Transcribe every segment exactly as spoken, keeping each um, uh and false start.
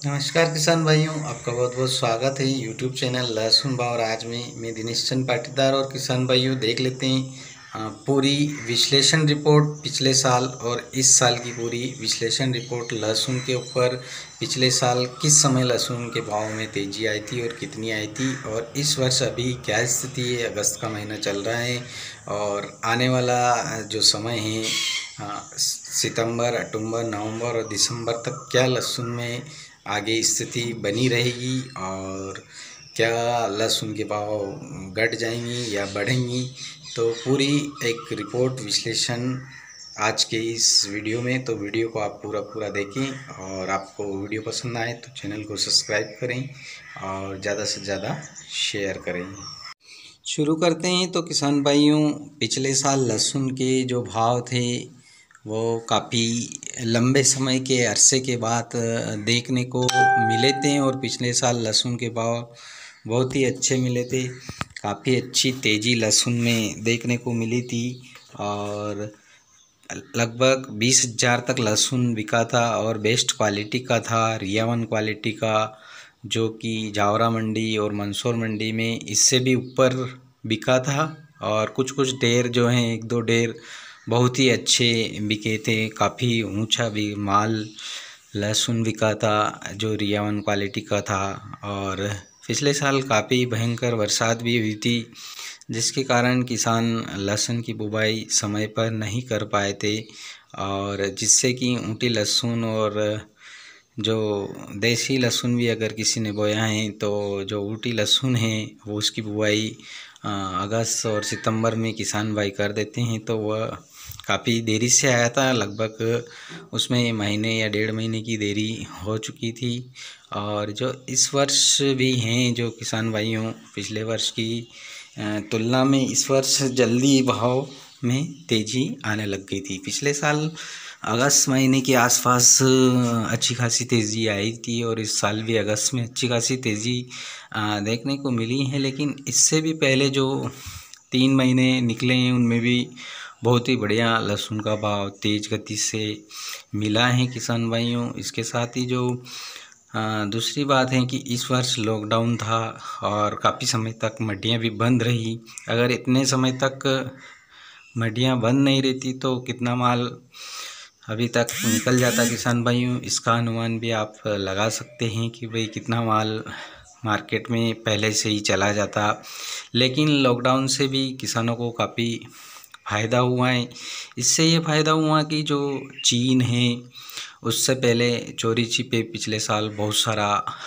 नमस्कार किसान भाइयों, आपका बहुत बहुत स्वागत है यूट्यूब चैनल लहसुन भाव। और आज में मैं दिनेश चंद पाटीदार और किसान भाइयों देख लेते हैं अ, पूरी विश्लेषण रिपोर्ट पिछले साल और इस साल की पूरी विश्लेषण रिपोर्ट लहसुन के ऊपर। पिछले साल किस समय लहसुन के भाव में तेज़ी आई थी और कितनी आई थी, और इस वर्ष अभी क्या स्थिति है। अगस्त का महीना चल रहा है और आने वाला जो समय है अ, सितंबर, अक्टूबर, नवंबर और दिसंबर तक क्या लहसुन में आगे स्थिति बनी रहेगी और क्या लहसुन के भाव घट जाएंगी या बढ़ेंगी। तो पूरी एक रिपोर्ट विश्लेषण आज के इस वीडियो में। तो वीडियो को आप पूरा पूरा देखें और आपको वीडियो पसंद आए तो चैनल को सब्सक्राइब करें और ज़्यादा से ज़्यादा शेयर करें। शुरू करते हैं। तो किसान भाइयों, पिछले साल लहसुन के जो भाव थे वो काफ़ी लंबे समय के अरसे के बाद देखने को मिले थे और पिछले साल लहसुन के भाव बहुत ही अच्छे मिले थे। काफ़ी अच्छी तेज़ी लहसुन में देखने को मिली थी और लगभग बीस हज़ार तक लहसुन बिका था और बेस्ट क्वालिटी का था, रिया वन क्वालिटी का, जो कि जावरा मंडी और मंदसौर मंडी में इससे भी ऊपर बिका था। और कुछ कुछ ढेर जो हैं, एक दो ढेर बहुत ही अच्छे बिके थे। काफ़ी ऊंचा भी माल लहसुन बिका था जो रिया वन क्वालिटी का था। और पिछले साल काफ़ी भयंकर बरसात भी हुई थी, जिसके कारण किसान लहसुन की बुवाई समय पर नहीं कर पाए थे और जिससे कि ऊँटी लहसुन और जो देसी लहसुन भी अगर किसी ने बोया है तो जो ऊँटी लहसुन है वो उसकी बुवाई अगस्त और सितंबर में किसान भाई कर देते हैं। तो वह काफ़ी देरी से आया था, लगभग उसमें महीने या डेढ़ महीने की देरी हो चुकी थी। और जो इस वर्ष भी हैं जो किसान भाइयों, पिछले वर्ष की तुलना में इस वर्ष जल्दी भाव में तेज़ी आने लग गई थी। पिछले साल अगस्त महीने के आसपास अच्छी खासी तेज़ी आई थी और इस साल भी अगस्त में अच्छी खासी तेज़ी देखने को मिली है। लेकिन इससे भी पहले जो तीन महीने निकले हैं उनमें भी बहुत ही बढ़िया लहसुन का भाव तेज़ गति से मिला है किसान भाइयों। इसके साथ ही जो आ, दूसरी बात है कि इस वर्ष लॉकडाउन था और काफ़ी समय तक मंडियाँ भी बंद रही। अगर इतने समय तक मंडियाँ बंद नहीं रहती तो कितना माल अभी तक निकल जाता किसान भाइयों, इसका अनुमान भी आप लगा सकते हैं कि भाई कितना माल मार्केट में पहले से ही चला जाता। लेकिन लॉकडाउन से भी किसानों को काफ़ी फ़ायदा हुआ है। इससे ये फ़ायदा हुआ कि जो चीन है उससे पहले चोरी छिपे पिछले साल बहुत सारा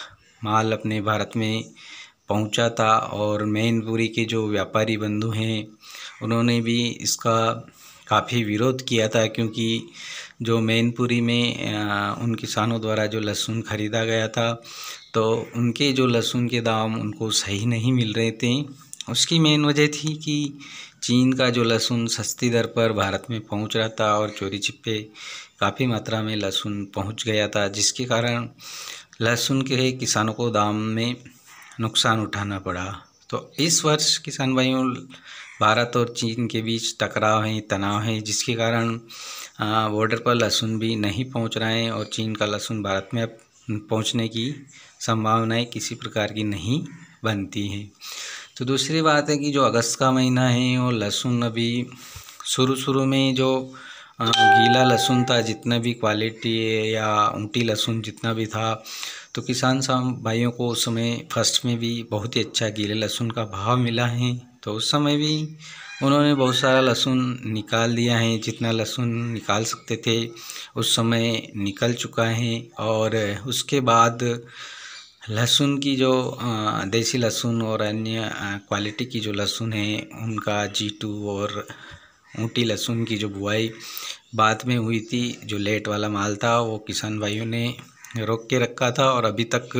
माल अपने भारत में पहुंचा था और मैनपुरी के जो व्यापारी बंधु हैं उन्होंने भी इसका काफ़ी विरोध किया था, क्योंकि जो मैनपुरी में उन किसानों द्वारा जो लहसुन ख़रीदा गया था तो उनके जो लहसुन के दाम उनको सही नहीं मिल रहे थे। उसकी मेन वजह थी कि चीन का जो लहसुन सस्ती दर पर भारत में पहुंच रहा था और चोरी छिपे काफ़ी मात्रा में लहसुन पहुंच गया था, जिसके कारण लहसुन के किसानों को दाम में नुकसान उठाना पड़ा। तो इस वर्ष किसान भाइयों, भारत और चीन के बीच टकराव है, तनाव है, जिसके कारण बॉर्डर पर लहसुन भी नहीं पहुंच रहा है और चीन का लहसुन भारत में अब पहुंचने की संभावनाएं किसी प्रकार की नहीं बनती हैं। तो दूसरी बात है कि जो अगस्त का महीना है और लहसुन अभी शुरू शुरू में जो गीला लहसुन था, जितना भी क्वालिटी या ऊँटी लहसुन जितना भी था, तो किसान भाइयों को उस समय फर्स्ट में भी बहुत ही अच्छा गीले लहसुन का भाव मिला है। तो उस समय भी उन्होंने बहुत सारा लहसुन निकाल दिया है, जितना लहसुन निकाल सकते थे उस समय निकल चुका है। और उसके बाद लहसुन की जो देसी लहसुन और अन्य क्वालिटी की जो लहसुन है उनका जी टू और ऊँटी लहसुन की जो बुआई बाद में हुई थी, जो लेट वाला माल था वो किसान भाइयों ने रोक के रखा था और अभी तक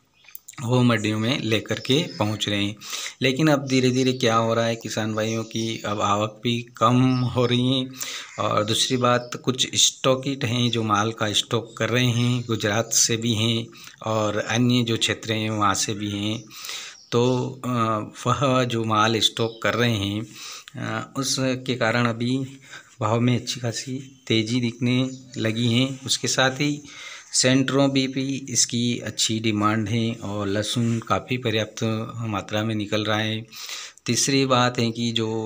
वो मंडियों में लेकर के पहुंच रहे हैं। लेकिन अब धीरे धीरे क्या हो रहा है किसान भाइयों की, अब आवक भी कम हो रही है और दूसरी बात, कुछ स्टॉकिट हैं जो माल का स्टॉक कर रहे हैं, गुजरात से भी हैं और अन्य जो क्षेत्र हैं वहाँ से भी हैं। तो वह जो माल स्टॉक कर रहे हैं उसके कारण अभी भाव में अच्छी खासी तेज़ी दिखने लगी है। उसके साथ ही सेंटरों में भी इसकी अच्छी डिमांड है और लहसुन काफ़ी पर्याप्त मात्रा में निकल रहा है। तीसरी बात है कि जो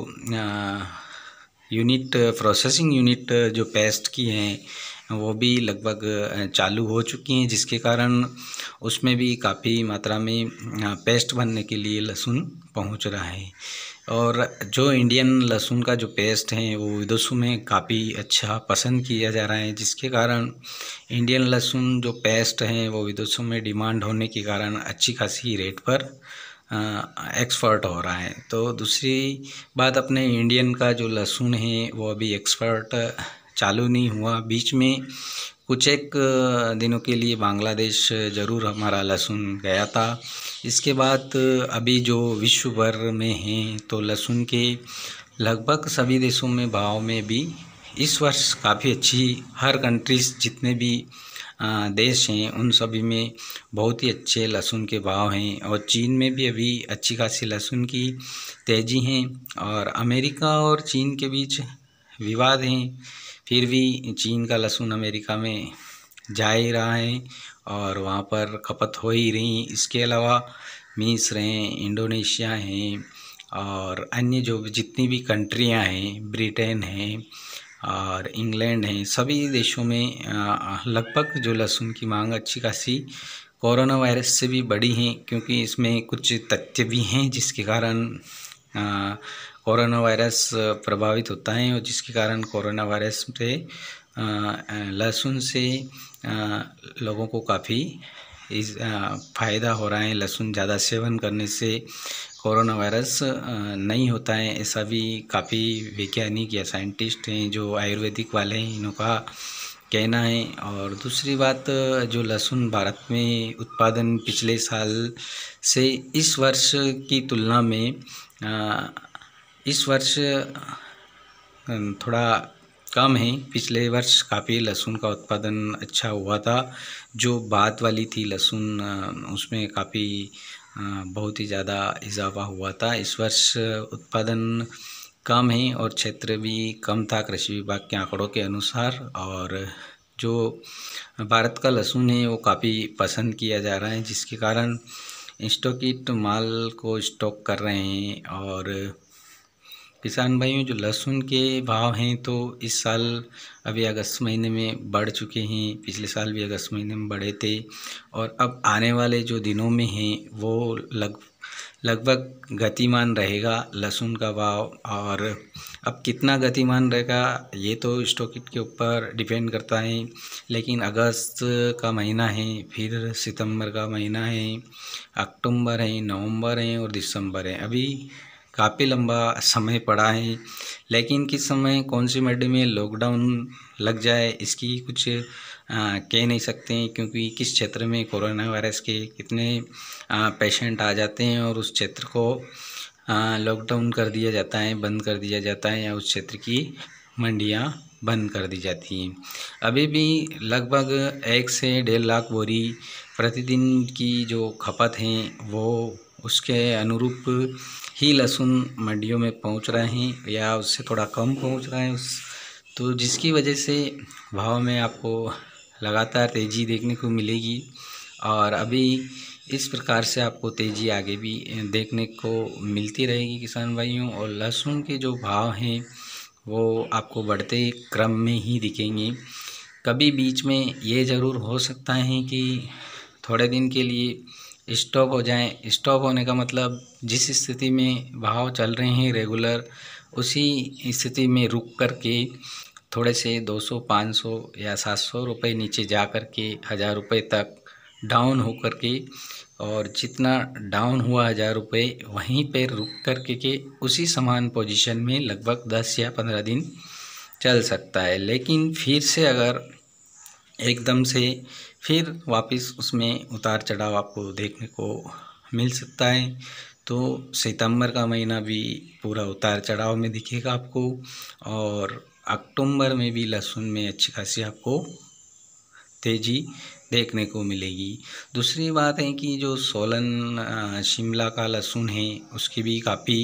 यूनिट प्रोसेसिंग यूनिट जो पेस्ट की हैं वो भी लगभग चालू हो चुकी हैं, जिसके कारण उसमें भी काफ़ी मात्रा में पेस्ट बनने के लिए लहसुन पहुंच रहा है। और जो इंडियन लहसुन का जो पेस्ट है वो विदेशों में काफ़ी अच्छा पसंद किया जा रहा है, जिसके कारण इंडियन लहसुन जो पेस्ट हैं वो विदेशों में डिमांड होने के कारण अच्छी खासी रेट पर एक्सपर्ट हो रहा है। तो दूसरी बात, अपने इंडियन का जो लहसुन है वो अभी एक्सपर्ट चालू नहीं हुआ। बीच में कुछ एक दिनों के लिए बांग्लादेश ज़रूर हमारा लहसुन गया था। इसके बाद अभी जो विश्व भर में हैं तो लहसुन के लगभग सभी देशों में भाव में भी इस वर्ष काफ़ी अच्छी, हर कंट्रीज जितने भी देश हैं उन सभी में बहुत ही अच्छे लहसुन के भाव हैं। और चीन में भी अभी अच्छी खासी लहसुन की तेज़ी है और अमेरिका और चीन के बीच विवाद हैं, फिर भी चीन का लहसुन अमेरिका में जा ही रहा है और वहाँ पर खपत हो ही रही। इसके अलावा मिस्र हैं, इंडोनेशिया हैं और अन्य जो जितनी भी कंट्रियाँ हैं, ब्रिटेन हैं और इंग्लैंड हैं, सभी देशों में लगभग जो लहसुन की मांग अच्छी खासी कोरोना वायरस से भी बढ़ी हैं, क्योंकि इसमें कुछ तथ्य भी हैं जिसके कारण कोरोना वायरस प्रभावित होता है और जिसके कारण कोरोना वायरस से लहसुन से लोगों को काफ़ी इस फ़ायदा हो रहा है। लहसुन ज़्यादा सेवन करने से कोरोना वायरस नहीं होता है, ऐसा भी काफ़ी वैज्ञानिक या साइंटिस्ट हैं जो आयुर्वेदिक वाले हैं इनका कहना है। और दूसरी बात, जो लहसुन भारत में उत्पादन पिछले साल से इस वर्ष की तुलना में इस वर्ष थोड़ा कम है। पिछले वर्ष काफ़ी लहसुन का उत्पादन अच्छा हुआ था, जो बाद वाली थी लहसुन उसमें काफ़ी बहुत ही ज़्यादा इजाफा हुआ था। इस वर्ष उत्पादन कम है और क्षेत्र भी कम था कृषि विभाग के आंकड़ों के अनुसार। और जो भारत का लहसुन है वो काफ़ी पसंद किया जा रहा है, जिसके कारण स्टॉकिस्ट माल को स्टॉक कर रहे हैं। और किसान भाइयों, जो लहसुन के भाव हैं तो इस साल अभी अगस्त महीने में बढ़ चुके हैं, पिछले साल भी अगस्त महीने में बढ़े थे और अब आने वाले जो दिनों में हैं वो लग लगभग गतिमान रहेगा लहसुन का भाव। और अब कितना गतिमान रहेगा ये तो स्टॉकिस्ट के ऊपर डिपेंड करता है, लेकिन अगस्त का महीना है, फिर सितंबर का महीना है, अक्टूबर है, नवंबर है और दिसंबर है। अभी काफ़ी लंबा समय पड़ा है, लेकिन किस समय कौन सी मंडी में लॉकडाउन लग जाए इसकी कुछ आ, कह नहीं सकते हैं, क्योंकि किस क्षेत्र में कोरोना वायरस के कितने आ, पेशेंट आ जाते हैं और उस क्षेत्र को लॉकडाउन कर दिया जाता है, बंद कर दिया जाता है, या उस क्षेत्र की मंडियां बंद कर दी जाती हैं। अभी भी लगभग एक से डेढ़ लाख बोरी प्रतिदिन की जो खपत हैं वो उसके अनुरूप ही लहसुन मंडियों में पहुंच रहे हैं या उससे थोड़ा कम पहुंच रहा है उस तो जिसकी वजह से भाव में आपको लगातार तेज़ी देखने को मिलेगी। और अभी इस प्रकार से आपको तेज़ी आगे भी देखने को मिलती रहेगी किसान भाइयों। और लहसुन के जो भाव हैं वो आपको बढ़ते क्रम में ही दिखेंगे। कभी बीच में ये ज़रूर हो सकता है कि थोड़े दिन के लिए स्टॉप हो जाएं। स्टॉप होने का मतलब जिस स्थिति में भाव चल रहे हैं रेगुलर, उसी स्थिति में रुक कर के थोड़े से दो सौ, पाँच सौ या सात सौ रुपये नीचे जा कर के हज़ार रुपये तक डाउन हो कर के, और जितना डाउन हुआ हज़ार रुपये वहीं पे रुक कर के, के उसी समान पोजीशन में लगभग दस या पंद्रह दिन चल सकता है। लेकिन फिर से अगर एकदम से फिर वापस उसमें उतार चढ़ाव आपको देखने को मिल सकता है। तो सितंबर का महीना भी पूरा उतार चढ़ाव में दिखेगा आपको, और अक्टूबर में भी लहसुन में अच्छी खासी आपको तेज़ी देखने को मिलेगी। दूसरी बात है कि जो सोलन शिमला का लहसुन है उसकी भी काफ़ी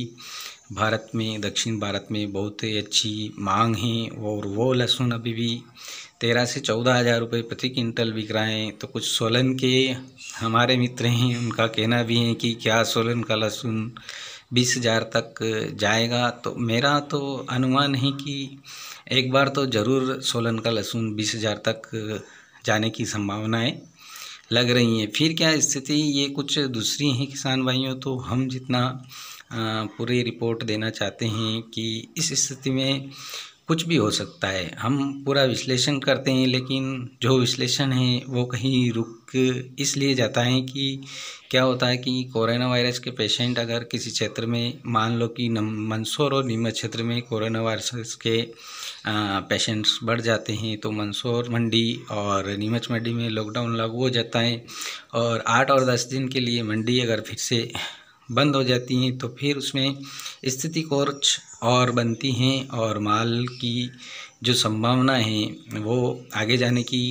भारत में, दक्षिण भारत में बहुत ही अच्छी मांग है और वो लहसुन अभी भी तेरह से चौदह हज़ार रुपये प्रति क्विंटल बिक रहा है। तो कुछ सोलन के हमारे मित्र हैं, उनका कहना भी है कि क्या सोलन का लहसुन बीस हज़ार तक जाएगा। तो मेरा तो अनुमान है कि एक बार तो ज़रूर सोलन का लहसुन बीस हज़ार तक जाने की संभावनाएं लग रही हैं। फिर क्या स्थिति ये कुछ दूसरी हैं किसान भाइयों। तो हम जितना पूरी रिपोर्ट देना चाहते हैं कि इस स्थिति में कुछ भी हो सकता है। हम पूरा विश्लेषण करते हैं, लेकिन जो विश्लेषण है वो कहीं रुक इसलिए जाता है कि क्या होता है कि कोरोना वायरस के पेशेंट अगर किसी क्षेत्र में, मान लो कि मंदसौर और नीमच क्षेत्र में कोरोना वायरस के पेशेंट्स बढ़ जाते हैं, तो मंदसौर मंडी और नीमच मंडी में लॉकडाउन लागू हो जाता है और आठ और दस दिन के लिए मंडी अगर फिर से बंद हो जाती हैं, तो फिर उसमें स्थिति कुछ और बनती हैं और माल की जो संभावना है वो आगे जाने की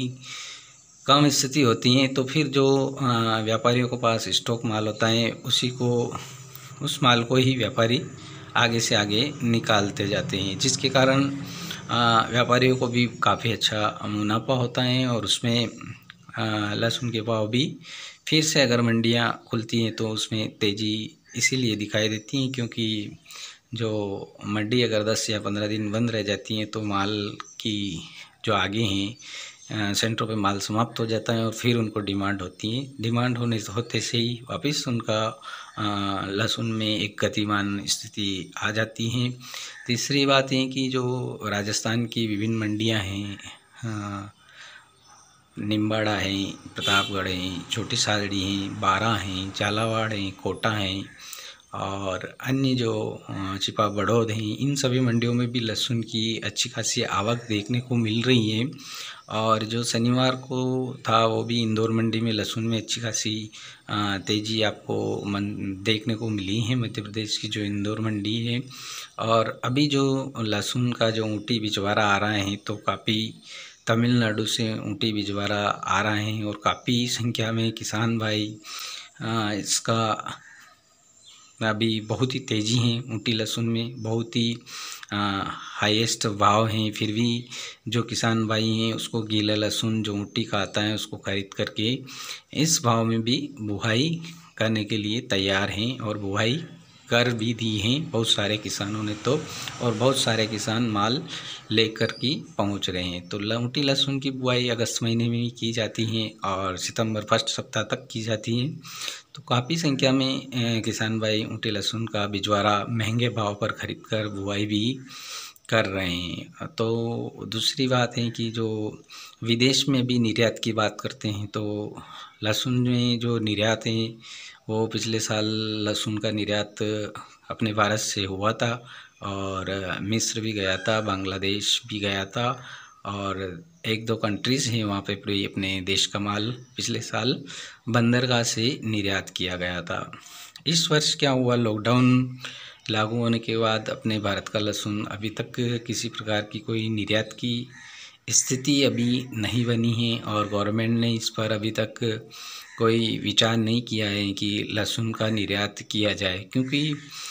कम स्थिति होती हैं। तो फिर जो व्यापारियों के पास स्टॉक माल होता है, उसी को उस माल को ही व्यापारी आगे से आगे निकालते जाते हैं, जिसके कारण व्यापारियों को भी काफ़ी अच्छा मुनाफा होता है और उसमें लहसुन के भाव भी फिर से अगर मंडियां खुलती हैं तो उसमें तेज़ी इसीलिए दिखाई देती हैं, क्योंकि जो मंडी अगर दस या पंद्रह दिन बंद रह जाती हैं तो माल की जो आगे हैं सेंटरों पे माल समाप्त हो जाता है और फिर उनको डिमांड होती है। डिमांड होने होते से ही वापस उनका लहसुन में एक गतिमान स्थिति आ जाती है। तीसरी बात है कि जो राजस्थान की विभिन्न मंडियां हैं, निम्बाड़ा है, प्रतापगढ़ है, छोटी सादड़ी हैं, बारा हैं, झालावाड़ हैं, कोटा हैं और अन्य जो छिपा बड़ौद हैं, इन सभी मंडियों में भी लहसुन की अच्छी खासी आवक देखने को मिल रही है। और जो शनिवार को था वो भी इंदौर मंडी में लहसुन में अच्छी खासी तेज़ी आपको मन देखने को मिली है, मध्य प्रदेश की जो इंदौर मंडी है। और अभी जो लहसुन का जो ऊँटी बिचवारा आ रहा है, तो काफ़ी तमिलनाडु से ऊँटी बिचवारा आ रहे हैं और काफ़ी संख्या में किसान भाई इसका अभी बहुत ही तेज़ी है। ऊँटी लहसुन में बहुत ही हाईएस्ट भाव हैं, फिर भी जो किसान भाई हैं उसको गीला लहसुन जो ऊँटी का आता है उसको खरीद करके इस भाव में भी बुआई करने के लिए तैयार हैं और बुआई कर भी दी हैं बहुत सारे किसानों ने तो, और बहुत सारे किसान माल लेकर के पहुंच रहे हैं। तो ऊँटी लहसुन की बुआई अगस्त महीने में की जाती हैं और सितंबर फर्स्ट सप्ताह तक की जाती है। तो काफ़ी संख्या में किसान भाई ऊँटी लहसुन का बिचवारा महंगे भाव पर खरीद कर बुआई भी कर रहे हैं। तो दूसरी बात है कि जो विदेश में भी निर्यात की बात करते हैं, तो लहसुन में जो निर्यात है वो पिछले साल लहसुन का निर्यात अपने भारत से हुआ था और मिस्र भी गया था, बांग्लादेश भी गया था और एक दो कंट्रीज़ हैं वहाँ पे पूरी अपने देश का माल पिछले साल बंदरगाह से निर्यात किया गया था। इस वर्ष क्या हुआ, लॉकडाउन लागू होने के बाद अपने भारत का लहसुन अभी तक किसी प्रकार की कोई निर्यात की स्थिति अभी नहीं बनी है और गवर्नमेंट ने इस पर अभी तक कोई विचार नहीं किया है कि लहसुन का निर्यात किया जाए, क्योंकि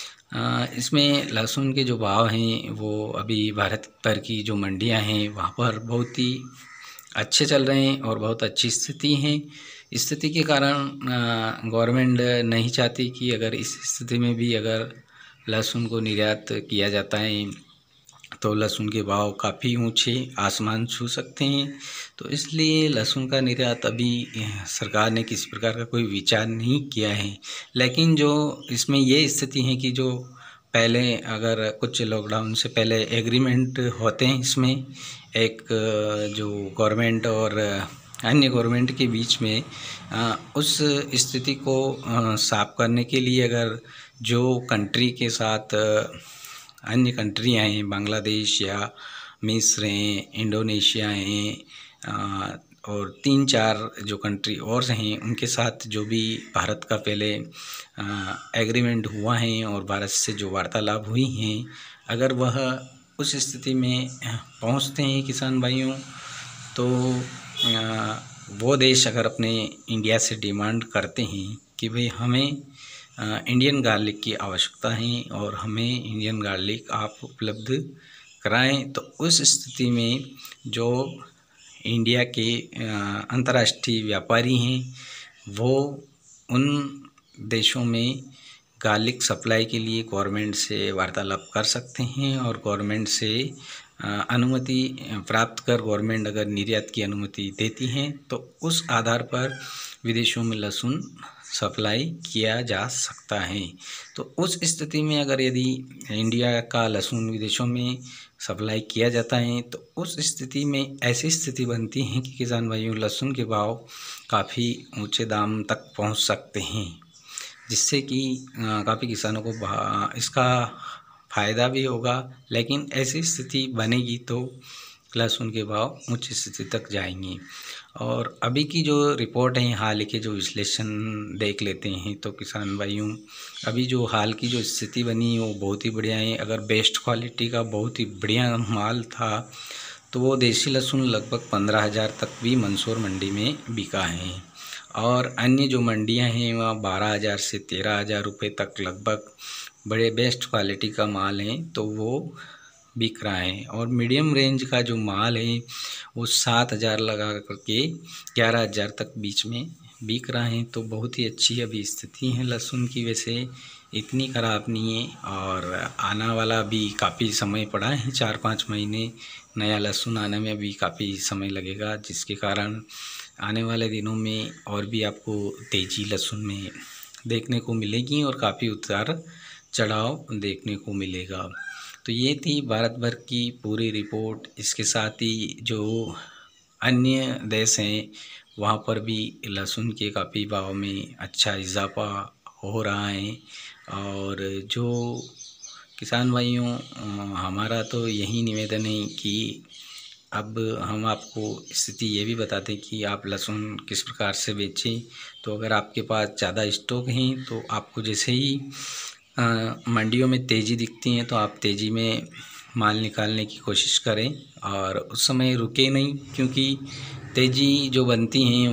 इसमें लहसुन के जो भाव हैं वो अभी भारत भर की जो मंडियां हैं वहाँ पर बहुत ही अच्छे चल रहे हैं और बहुत अच्छी स्थिति है। स्थिति के कारण गवर्नमेंट नहीं चाहती कि अगर इस स्थिति में भी अगर लहसुन को निर्यात किया जाता है तो लहसुन के भाव काफ़ी ऊंचे आसमान छू सकते हैं। तो इसलिए लहसुन का निर्यात अभी सरकार ने किसी प्रकार का कोई विचार नहीं किया है। लेकिन जो इसमें ये स्थिति है कि जो पहले अगर कुछ लॉकडाउन से पहले एग्रीमेंट होते हैं, इसमें एक जो गवर्नमेंट और अन्य गवर्नमेंट के बीच में उस स्थिति को साफ करने के लिए अगर जो कंट्री के साथ अन्य कंट्रियाँ हैं, बांग्लादेश या मिस्र हैं, इंडोनेशिया हैं और तीन चार जो कंट्री और हैं, उनके साथ जो भी भारत का पहले एग्रीमेंट हुआ है और भारत से जो वार्तालाप हुई हैं, अगर वह उस स्थिति में पहुंचते हैं किसान भाइयों, तो वो देश अगर अपने इंडिया से डिमांड करते हैं कि भाई हमें इंडियन गार्लिक की आवश्यकता है और हमें इंडियन गार्लिक आप उपलब्ध कराएं, तो उस स्थिति में जो इंडिया के अंतर्राष्ट्रीय व्यापारी हैं वो उन देशों में गार्लिक सप्लाई के लिए गवर्नमेंट से वार्तालाप कर सकते हैं और गवर्नमेंट से अनुमति प्राप्त कर गवर्नमेंट अगर निर्यात की अनुमति देती है तो उस आधार पर विदेशों में लहसुन सप्लाई किया जा सकता है। तो उस स्थिति में अगर यदि इंडिया का लहसुन विदेशों में सप्लाई किया जाता है तो उस स्थिति में ऐसी स्थिति बनती है कि किसान भाइयों लहसुन के भाव काफ़ी ऊंचे दाम तक पहुंच सकते हैं, जिससे कि काफ़ी किसानों को इसका फ़ायदा भी होगा। लेकिन ऐसी स्थिति बनेगी तो लहसुन के भाव उच्च स्थिति तक जाएंगे। और अभी की जो रिपोर्ट है, हाल के जो विश्लेषण देख लेते हैं तो किसान भाइयों अभी जो हाल की जो स्थिति बनी है वो बहुत ही बढ़िया है। अगर बेस्ट क्वालिटी का बहुत ही बढ़िया माल था तो वो देसी लहसुन लगभग पंद्रह हज़ार तक भी मंदसौर मंडी में बिका है और अन्य जो मंडियां हैं वहाँ बारह हज़ार से तेरह हज़ार रुपये तक लगभग बड़े बेस्ट क्वालिटी का माल है तो वो बिक रहा है। और मीडियम रेंज का जो माल है वो सात हज़ार लगा करके ग्यारह हज़ार तक बीच में बिक रहा है। तो बहुत ही अच्छी अभी स्थिति है लहसुन की, वैसे इतनी ख़राब नहीं है और आना वाला भी काफ़ी समय पड़ा है, चार पाँच महीने नया लहसुन आने में भी काफ़ी समय लगेगा, जिसके कारण आने वाले दिनों में और भी आपको तेज़ी लहसुन में देखने को मिलेगी और काफ़ी उतार चढ़ाव देखने को मिलेगा। तो ये थी भारत भर की पूरी रिपोर्ट। इसके साथ ही जो अन्य देश हैं वहाँ पर भी लहसुन के काफ़ी भाव में अच्छा इजाफा हो रहा है। और जो किसान भाइयों हमारा तो यही निवेदन है कि अब हम आपको स्थिति ये भी बताते हैं कि आप लहसुन किस प्रकार से बेचें। तो अगर आपके पास ज़्यादा स्टॉक हैं तो आपको जैसे ही मंडियों में तेज़ी दिखती है तो आप तेज़ी में माल निकालने की कोशिश करें और उस समय रुके नहीं, क्योंकि तेज़ी जो बनती हैं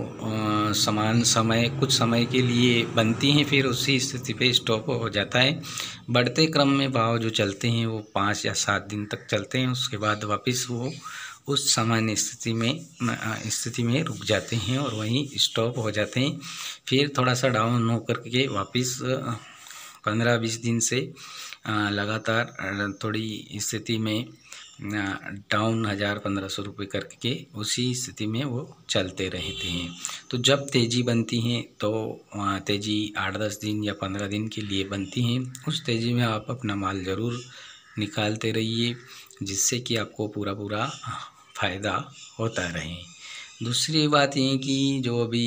वो समान समय कुछ समय के लिए बनती हैं, फिर उसी स्थिति पे स्टॉप हो जाता है। बढ़ते क्रम में भाव जो चलते हैं वो पाँच या सात दिन तक चलते हैं, उसके बाद वापस वो उस सामान्य स्थिति में स्थिति में रुक जाते हैं और वहीं स्टॉप हो जाते हैं। फिर थोड़ा सा डाउन हो करके वापस पंद्रह बीस दिन से लगातार थोड़ी स्थिति में डाउन हज़ार पंद्रह सौ रुपये करके उसी स्थिति में वो चलते रहते हैं। तो जब तेज़ी बनती हैं तो तेज़ी आठ दस दिन या पंद्रह दिन के लिए बनती हैं, उस तेज़ी में आप अपना माल ज़रूर निकालते रहिए, जिससे कि आपको पूरा पूरा फ़ायदा होता रहे। दूसरी बात ये कि जो अभी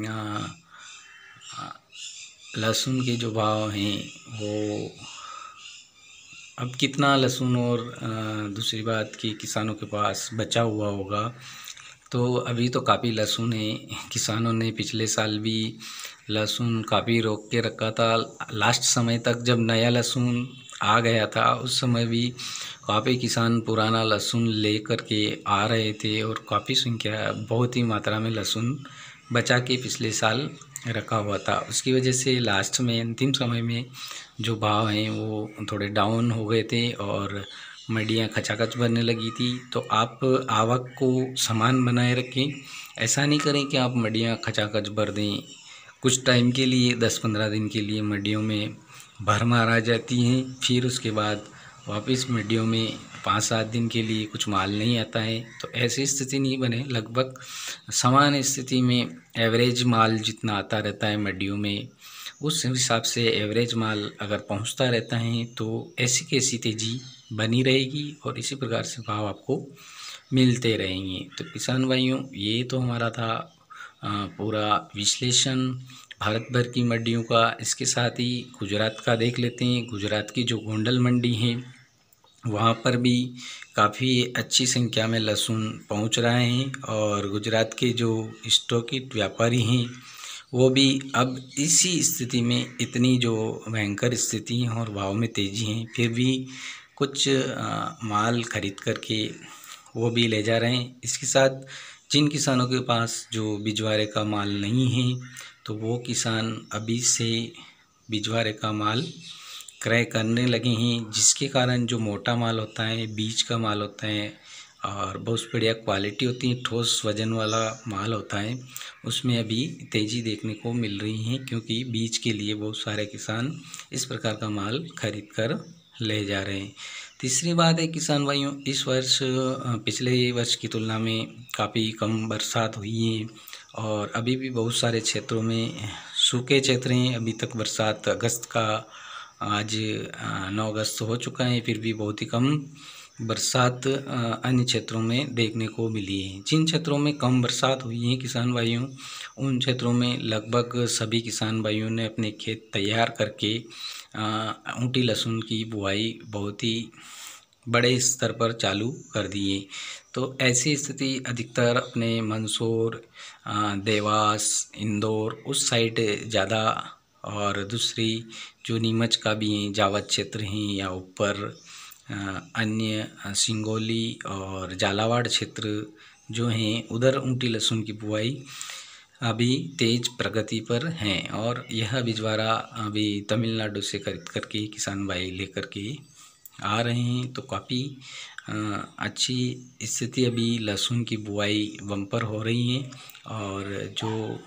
लहसुन के जो भाव हैं वो अब कितना लहसुन और दूसरी बात कि किसानों के पास बचा हुआ होगा। तो अभी तो काफ़ी लहसुन है, किसानों ने पिछले साल भी लहसुन काफ़ी रोक के रखा था। लास्ट समय तक जब नया लहसुन आ गया था उस समय भी काफ़ी किसान पुराना लहसुन ले कर के आ रहे थे और काफ़ी संख्या बहुत ही मात्रा में लहसुन बचा के पिछले साल रखा हुआ था। उसकी वजह से लास्ट में अंतिम समय में जो भाव हैं वो थोड़े डाउन हो गए थे और मंडियाँ खचाखच भरने लगी थी। तो आप आवक को समान बनाए रखें, ऐसा नहीं करें कि आप मंडियाँ खचाखच भर दें। कुछ टाइम के लिए दस पंद्रह दिन के लिए मंडियों में भरमार आ जाती हैं, फिर उसके बाद वापस मंडियों में पाँच सात दिन के लिए कुछ माल नहीं आता है। तो ऐसी स्थिति नहीं बने, लगभग समान स्थिति में एवरेज माल जितना आता रहता है मंडियों में उस हिसाब से एवरेज माल अगर पहुंचता रहता है तो ऐसी कैसी तेज़ी बनी रहेगी और इसी प्रकार से भाव आपको मिलते रहेंगे। तो किसान भाइयों ये तो हमारा था पूरा विश्लेषण भारत भर की मंडियों का। इसके साथ ही गुजरात का देख लेते हैं। गुजरात की जो गोंडल मंडी है वहाँ पर भी काफ़ी अच्छी संख्या में लहसुन पहुँच रहे हैं और गुजरात के जो स्टॉकिस्ट व्यापारी हैं वो भी अब इसी स्थिति में इतनी जो भयंकर स्थिति है और भाव में तेज़ी है फिर भी कुछ आ, माल खरीद करके वो भी ले जा रहे हैं। इसके साथ जिन किसानों के पास जो बिजवारे का माल नहीं है तो वो किसान अभी से बिजवारे का माल क्रय करने लगे हैं, जिसके कारण जो मोटा माल होता है, बीज का माल होता है, और बहुत बढ़िया क्वालिटी होती है, ठोस वजन वाला माल होता है। उसमें अभी तेज़ी देखने को मिल रही है क्योंकि बीज के लिए बहुत सारे किसान इस प्रकार का माल खरीद कर ले जा रहे हैं। तीसरी बात है किसान भाइयों, इस वर्ष पिछले वर्ष की तुलना में काफ़ी कम बरसात हुई है और अभी भी बहुत सारे क्षेत्रों में सूखे क्षेत्र हैं। अभी तक बरसात अगस्त का आज नौ अगस्त हो चुका है, फिर भी बहुत ही कम बरसात अन्य क्षेत्रों में देखने को मिली है। जिन क्षेत्रों में कम बरसात हुई है किसान भाइयों, उन क्षेत्रों में लगभग सभी किसान भाइयों ने अपने खेत तैयार करके ऊँटी लहसुन की बुआई बहुत ही बड़े स्तर पर चालू कर दिए। तो ऐसी स्थिति अधिकतर अपने मंदसौर, देवास, इंदौर उस साइड ज़्यादा, और दूसरी जो नीमच का भी जावद क्षेत्र हैं या ऊपर अन्य सिंगोली और झालावाड़ क्षेत्र जो हैं, उधर ऊँटी लहसुन की बुआई अभी तेज़ प्रगति पर हैं और यह बिजवारा अभी तमिलनाडु से खरीद करके किसान भाई लेकर के आ रहे हैं। तो काफ़ी अच्छी स्थिति अभी लहसुन की बुआई बम्पर हो रही है और जो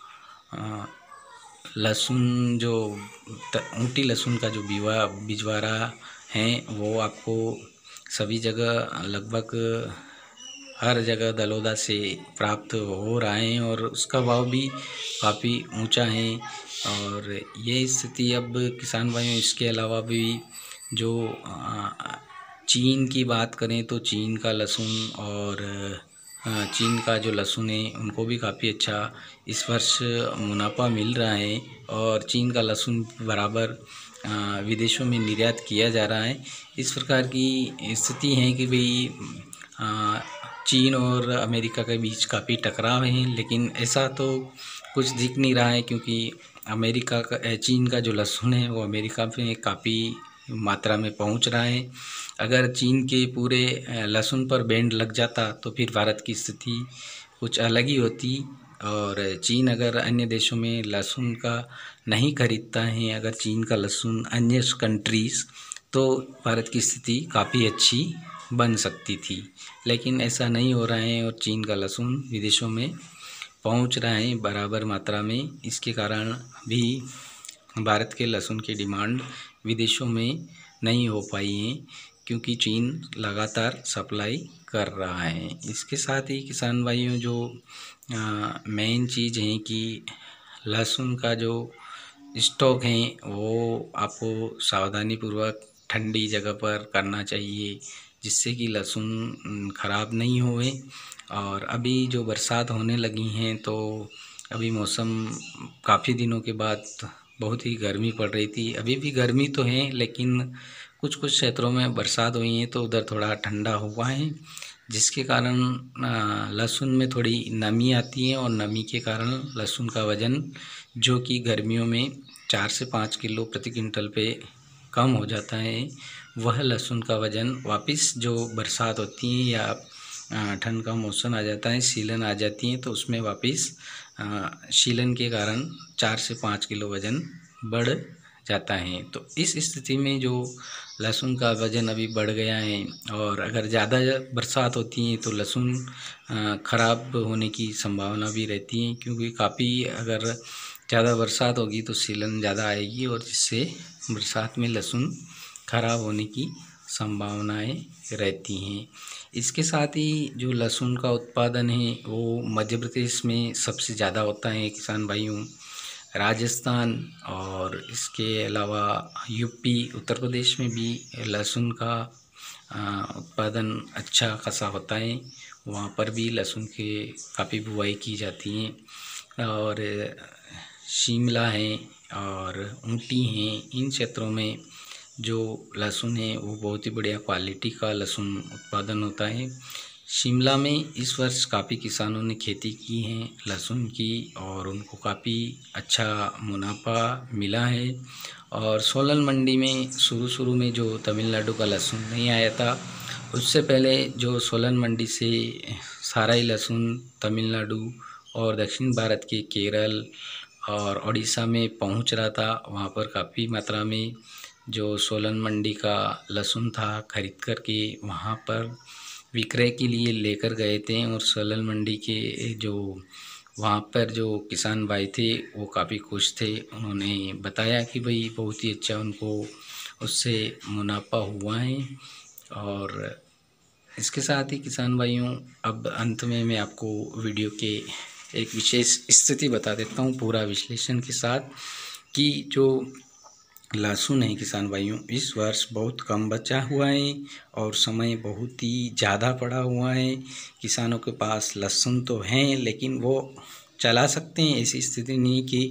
लहसुन जो ऊँटी लहसुन का जो बीवा बिजवारा है वो आपको सभी जगह लगभग हर जगह दलोदा से प्राप्त हो रहा है और उसका भाव भी काफ़ी ऊंचा है। और ये स्थिति अब किसान भाइयों, इसके अलावा भी जो चीन की बात करें तो चीन का लहसुन और चीन का जो लहसुन है उनको भी काफ़ी अच्छा इस वर्ष मुनाफा मिल रहा है और चीन का लहसुन बराबर विदेशों में निर्यात किया जा रहा है। इस प्रकार की स्थिति है कि भाई चीन और अमेरिका के बीच काफ़ी टकराव हैं, लेकिन ऐसा तो कुछ दिख नहीं रहा है क्योंकि अमेरिका का चीन का जो लहसुन है वो अमेरिका में काफ़ी मात्रा में पहुंच रहा है। अगर चीन के पूरे लहसुन पर बैन लग जाता तो फिर भारत की स्थिति कुछ अलग ही होती और चीन अगर अन्य देशों में लहसुन का नहीं खरीदता है, अगर चीन का लहसुन अन्य कंट्रीज़, तो भारत की स्थिति काफ़ी अच्छी बन सकती थी। लेकिन ऐसा नहीं हो रहा है और चीन का लहसुन विदेशों में पहुंच रहा है बराबर मात्रा में। इसके कारण भी भारत के लहसुन की डिमांड विदेशों में नहीं हो पाई है क्योंकि चीन लगातार सप्लाई कर रहा है। इसके साथ ही किसान भाइयों, जो मेन चीज़ है कि लहसुन का जो स्टॉक है वो आपको सावधानीपूर्वक ठंडी जगह पर करना चाहिए जिससे कि लहसुन ख़राब नहीं होए। और अभी जो बरसात होने लगी हैं तो अभी मौसम काफ़ी दिनों के बाद बहुत ही गर्मी पड़ रही थी, अभी भी गर्मी तो है लेकिन कुछ कुछ क्षेत्रों में बरसात हुई है तो उधर थोड़ा ठंडा हुआ है जिसके कारण लहसुन में थोड़ी नमी आती है और नमी के कारण लहसुन का वज़न जो कि गर्मियों में चार से पाँच किलो प्रति क्विंटल पे कम हो जाता है, वह लहसुन का वज़न वापस जो बरसात होती है या ठंड का मौसम आ जाता है, सीलन आ जाती है, तो उसमें वापस सीलन के कारण चार से पाँच किलो वज़न बढ़ जाता है। तो इस स्थिति में जो लहसुन का वज़न अभी बढ़ गया है और अगर ज़्यादा बरसात होती है तो लहसुन ख़राब होने की संभावना भी रहती है क्योंकि काफ़ी अगर ज़्यादा बरसात होगी तो सीलन ज़्यादा आएगी और जिससे बरसात में लहसुन ख़राब होने की संभावनाएं रहती हैं। इसके साथ ही जो लहसुन का उत्पादन है वो मध्य प्रदेश में सबसे ज़्यादा होता है किसान भाइयों, राजस्थान और इसके अलावा यूपी, उत्तर प्रदेश में भी लहसुन का उत्पादन अच्छा खासा होता है, वहाँ पर भी लहसुन के काफ़ी बुआई की जाती है। और शिमला है और ऊटी हैं, इन क्षेत्रों में जो लहसुन है वो बहुत ही बढ़िया क्वालिटी का लहसुन उत्पादन होता है। शिमला में इस वर्ष काफ़ी किसानों ने खेती की है लहसुन की और उनको काफ़ी अच्छा मुनाफा मिला है। और सोलन मंडी में शुरू शुरू में जो तमिलनाडु का लहसुन नहीं आया था, उससे पहले जो सोलन मंडी से सारा ही लहसुन तमिलनाडु और दक्षिण भारत के केरल और उड़ीसा में पहुंच रहा था, वहां पर काफ़ी मात्रा में जो सोलन मंडी का लहसुन था खरीद कर के वहाँ पर विक्रय के लिए लेकर गए थे और सोलन मंडी के जो वहाँ पर जो किसान भाई थे वो काफ़ी खुश थे। उन्होंने बताया कि भाई बहुत ही अच्छा उनको उससे मुनाफा हुआ है। और इसके साथ ही किसान भाइयों, अब अंत में मैं आपको वीडियो के एक विशेष स्थिति बता देता हूँ पूरा विश्लेषण के साथ, कि जो लहसुन है किसान भाइयों, इस वर्ष बहुत कम बचा हुआ है और समय बहुत ही ज़्यादा पड़ा हुआ है। किसानों के पास लहसुन तो हैं लेकिन वो चला सकते हैं, ऐसी स्थिति नहीं कि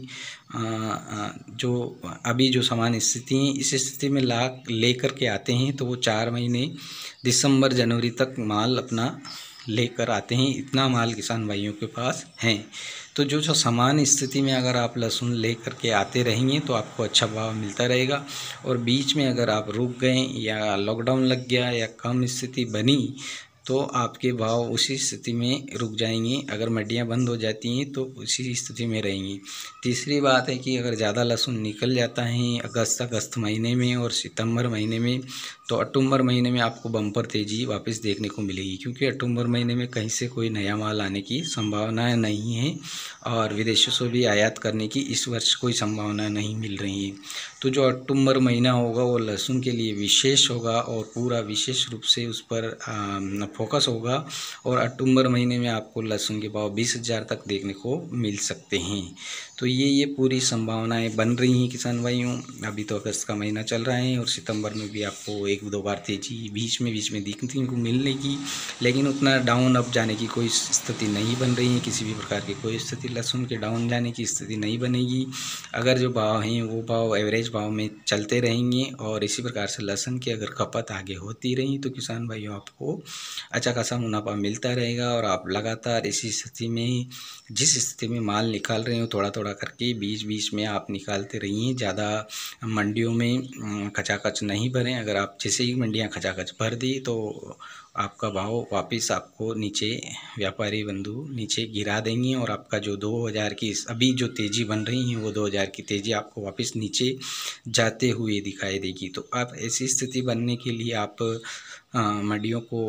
जो अभी जो सामान्य स्थिति है इस स्थिति में ला लेकर के आते हैं तो वो चार महीने दिसंबर जनवरी तक माल अपना लेकर आते हैं। इतना माल किसान भाइयों के पास है। तो जो जो सामान्य स्थिति में अगर आप लहसुन लेकर के आते रहेंगे तो आपको अच्छा भाव मिलता रहेगा। और बीच में अगर आप रुक गए या लॉकडाउन लग गया या कम स्थिति बनी तो आपके भाव उसी स्थिति में रुक जाएंगे। अगर मंडियां बंद हो जाती हैं तो उसी स्थिति में रहेंगी। तीसरी बात है कि अगर ज़्यादा लहसुन निकल जाता है अगस्त अगस्त महीने में और सितंबर महीने में, तो अक्टूबर महीने में आपको बम्पर तेज़ी वापस देखने को मिलेगी, क्योंकि अक्टूबर महीने में कहीं से कोई नया माल आने की संभावना नहीं है और विदेशों से भी आयात करने की इस वर्ष कोई संभावना नहीं मिल रही है। तो जो अक्टूबर महीना होगा वो लहसुन के लिए विशेष होगा और पूरा विशेष रूप से उस पर फोकस होगा। और अक्टूबर महीने में आपको लहसुन के भाव बीस हज़ार तक देखने को मिल सकते हैं। तो ये ये पूरी संभावनाएं बन रही हैं किसान भाइयों। अभी तो अगस्त का महीना चल रहा है और सितंबर में भी आपको एक दो बार तेजी बीच में बीच में देखने को मिलने की, लेकिन उतना डाउन अप जाने की कोई स्थिति नहीं बन रही है। किसी भी प्रकार की कोई स्थिति लहसुन के डाउन जाने की स्थिति नहीं बनेगी। अगर जो भाव हैं वो भाव एवरेज भाव में चलते रहेंगे और इसी प्रकार से लहसुन की अगर खपत आगे होती रही तो किसान भाइयों आपको अच्छा खासा मुनाफा मिलता रहेगा। और आप लगातार इसी स्थिति में, जिस स्थिति में माल निकाल रहे हो थोड़ा थोड़ा करके बीच बीच में आप निकालते रहिए। ज़्यादा मंडियों में खचाखच नहीं भरें। अगर आप जैसे ही मंडियां खचाखच भर दी तो आपका भाव वापस आपको नीचे व्यापारी बंधु नीचे गिरा देंगे और आपका जो दो हज़ार की अभी जो तेज़ी बन रही है वो दो हज़ार की तेज़ी आपको वापस नीचे जाते हुए दिखाई देगी। तो आप ऐसी स्थिति बनने के लिए आप मंडियों को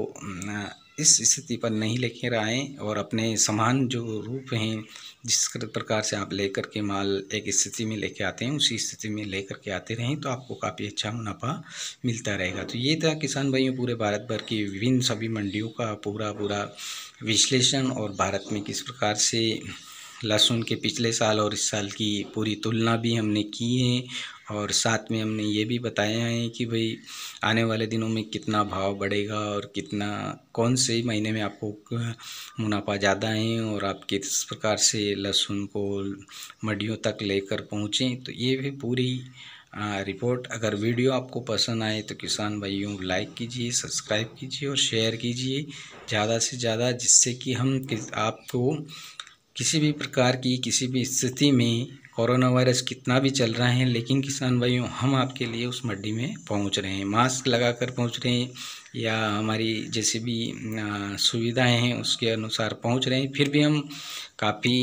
इस स्थिति पर नहीं लेकर आएँ और अपने समान जो रूप हैं जिस प्रकार से आप लेकर के माल एक स्थिति में लेके आते हैं उसी स्थिति में लेकर के आते रहें तो आपको काफ़ी अच्छा मुनाफा मिलता रहेगा। तो ये था किसान भाइयों पूरे भारत भर की विभिन्न सभी मंडियों का पूरा पूरा विश्लेषण और भारत में किस प्रकार से लहसुन के पिछले साल और इस साल की पूरी तुलना भी हमने की है। और साथ में हमने ये भी बताया है कि भाई आने वाले दिनों में कितना भाव बढ़ेगा और कितना कौन से महीने में आपको मुनाफा ज़्यादा है और आप किस प्रकार से लहसुन को मंडियों तक लेकर पहुँचें। तो ये भी पूरी रिपोर्ट, अगर वीडियो आपको पसंद आए तो किसान भाइयों लाइक कीजिए, सब्सक्राइब कीजिए और शेयर कीजिए ज़्यादा से ज़्यादा, जिससे कि हम आपको किसी भी प्रकार की किसी भी स्थिति में कोरोना वायरस कितना भी चल रहा है लेकिन किसान भाइयों हम आपके लिए उस मंडी में पहुंच रहे हैं, मास्क लगाकर पहुंच रहे हैं या हमारी जैसे भी सुविधाएं हैं उसके अनुसार पहुंच रहे हैं। फिर भी हम काफ़ी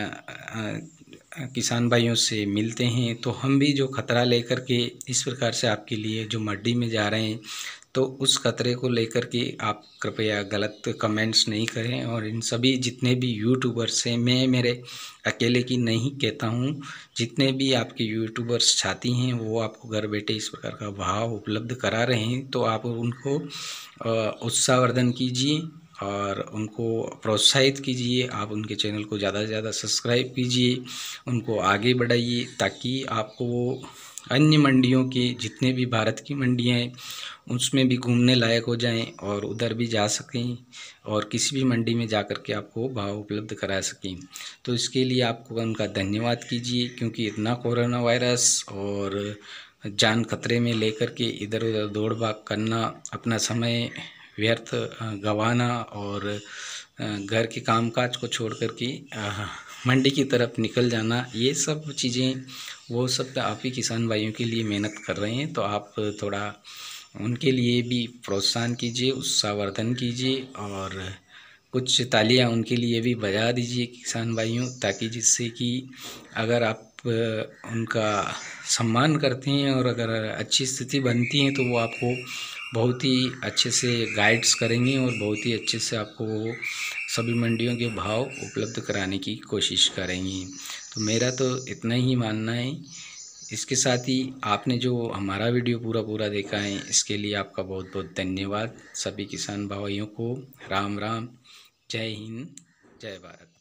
किसान भाइयों से मिलते हैं तो हम भी जो खतरा लेकर के इस प्रकार से आपके लिए जो मंडी में जा रहे हैं तो उस खतरे को लेकर के आप कृपया गलत कमेंट्स नहीं करें। और इन सभी जितने भी यूट्यूबर्स हैं, मैं मेरे अकेले की नहीं कहता हूँ, जितने भी आपके यूट्यूबर्स चाहती हैं वो आपको घर बैठे इस प्रकार का भाव उपलब्ध करा रहे हैं तो आप उनको उत्साहवर्धन कीजिए और उनको प्रोत्साहित कीजिए। आप उनके चैनल को ज़्यादा से ज़्यादा सब्सक्राइब कीजिए, उनको आगे बढ़ाइए ताकि आपको अन्य मंडियों के जितने भी भारत की मंडियां हैं उसमें भी घूमने लायक हो जाएं और उधर भी जा सकें और किसी भी मंडी में जा कर के आपको भाव उपलब्ध करा सकें। तो इसके लिए आपको उनका धन्यवाद कीजिए, क्योंकि इतना कोरोना वायरस और जान खतरे में लेकर के इधर उधर दौड़ भाग करना, अपना समय व्यर्थ गंवाना और घर के कामकाज को छोड़ कर के मंडी की तरफ निकल जाना, ये सब चीज़ें वो सब आप ही किसान भाइयों के लिए मेहनत कर रहे हैं तो आप थोड़ा उनके लिए भी प्रोत्साहन कीजिए, उत्साहवर्धन कीजिए और कुछ तालियां उनके लिए भी बजा दीजिए किसान भाइयों, ताकि जिससे कि अगर आप उनका सम्मान करते हैं और अगर अच्छी स्थिति बनती है तो वो आपको बहुत ही अच्छे से गाइड्स करेंगे और बहुत ही अच्छे से आपको वो सभी मंडियों के भाव उपलब्ध कराने की कोशिश करेंगी। तो मेरा तो इतना ही मानना है। इसके साथ ही आपने जो हमारा वीडियो पूरा पूरा देखा है, इसके लिए आपका बहुत बहुत धन्यवाद। सभी किसान भाइयों को राम राम, जय हिंद, जय भारत।